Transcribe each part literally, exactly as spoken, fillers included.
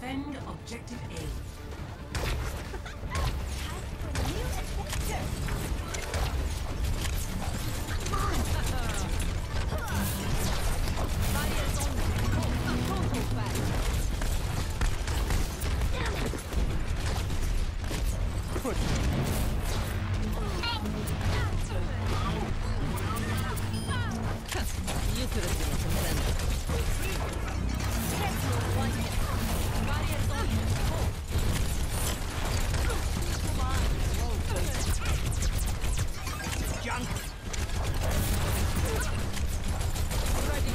Defend objective A. You could have been a contender. Barriers on you. Junk. Ready.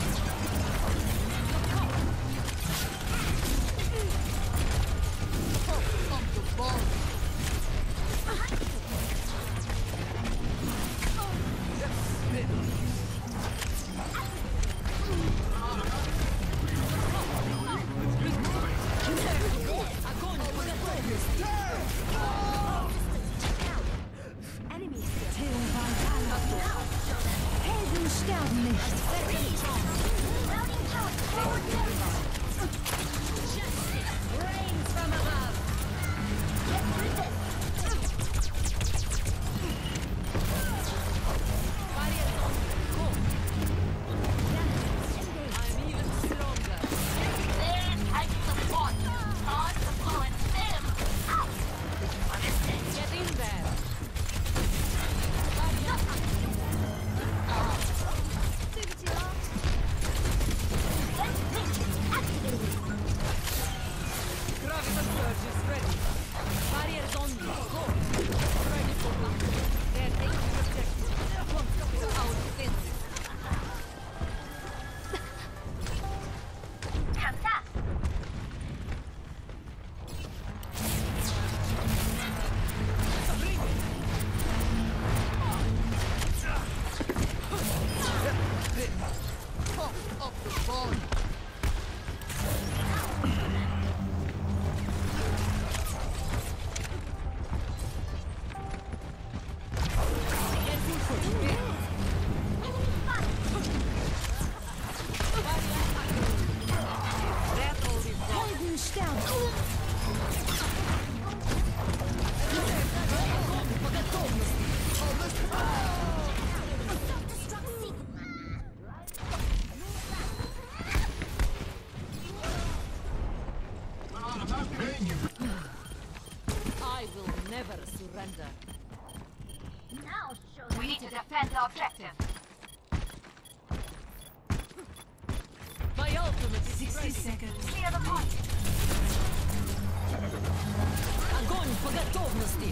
Come to ball. Helden sterben nicht. Rains from above. Barriers on you. Go. I'm even stronger. Then I support. Hard to influence them. Understand? Get in there. Graviton surge is ready. Barriers on you. Go. Ready for battle. They're taking objective. Our defenses. 간다. Pump up the ball. Helden sterben. I will never surrender. Now show we need to defend the objective. My ultimate is sixty ready. seconds. Clear the point. Огонь по готовности.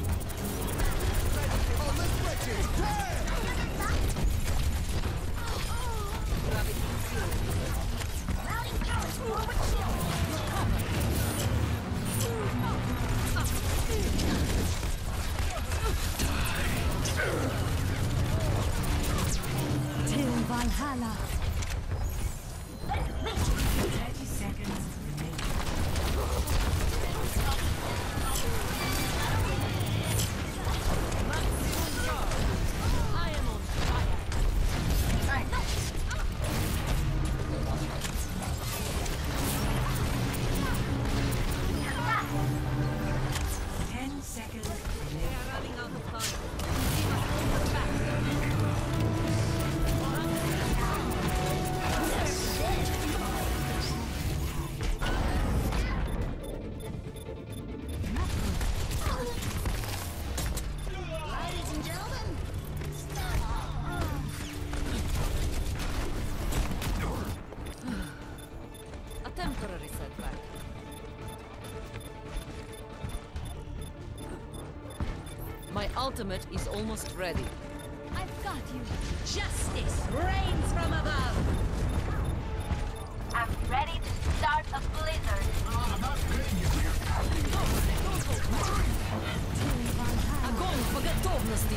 Gravity zero. Mounting charge. Forward shield. Till Valhalla. thirty seconds remaining. Maximum charge. I am on fire. Ten seconds They remaining. are running out of time. We must hold them back. Ladies and gentlemen, A temporary setback. My ultimate is almost ready. I've got you. Justice reigns from above. I'm ready to start a blizzard. Огонь по готовности.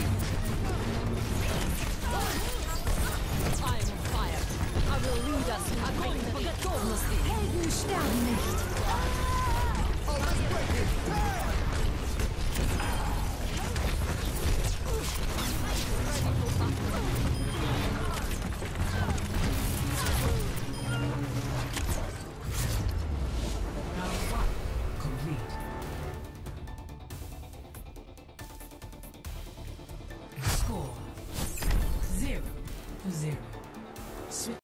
I am on fire. I will lead us. Огонь по готовности. Helden sterben nicht. Round one. to zero.